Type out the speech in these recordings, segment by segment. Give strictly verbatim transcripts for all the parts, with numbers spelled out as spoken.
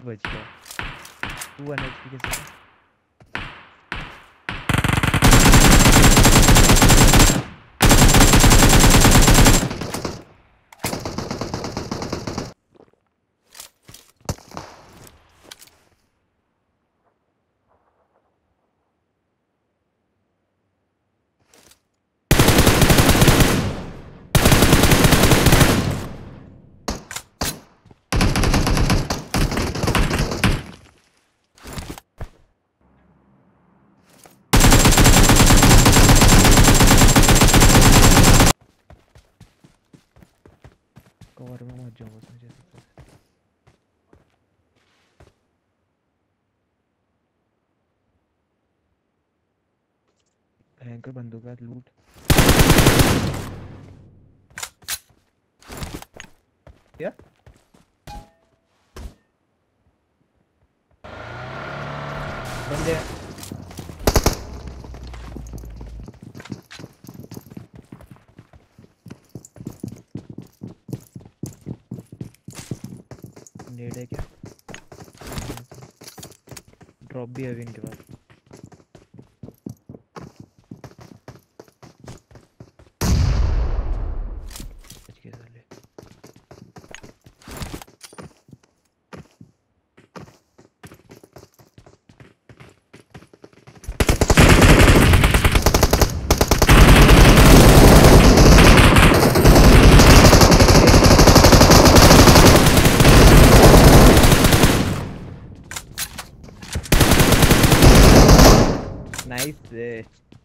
बच गया। To one HP के साथ कवर में मत जाओ बस मुझे सबसे भयंकर बंदूक का लूट। क्या बंदे नेड है क्या? ड्रॉप भी है अभी इनके पास। बच गए साले। नाइस।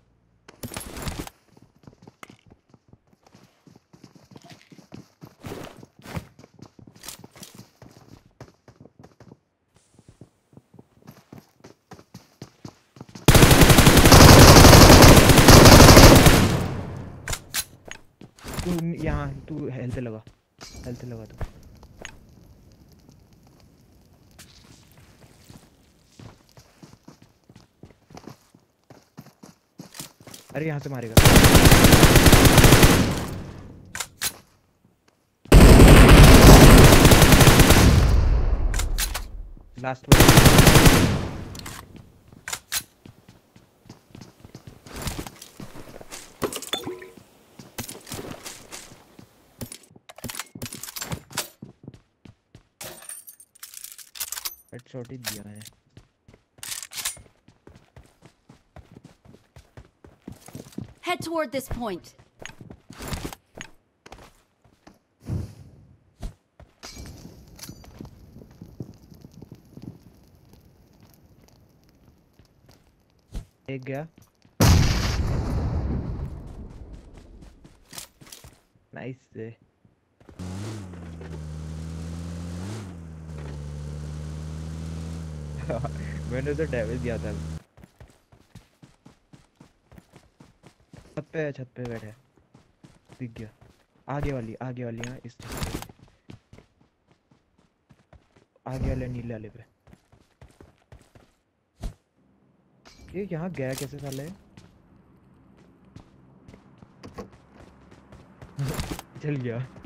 तू यहाँ तू हेल्थ लगा, हेल्थ लगा तू। अरे यहाँ से मारेगा। लास्ट हेडशॉट ही दिया मैंने। Head toward this point. एक गया। नाइस से मैंने तो डैमेज दिया था। छत पे है, छत पे बैठा है, दिख गया। आगे वाली आगे वाली है इस आगे वाले नीले वाले पे। ये यहाँ गया कैसे साले? चल गया।